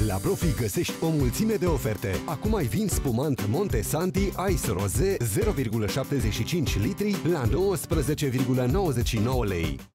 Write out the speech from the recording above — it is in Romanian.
La Profi găsești o mulțime de oferte. Acum ai vin spumant Monte Santi Ice Rosé 0,75 litri la 19,99 lei.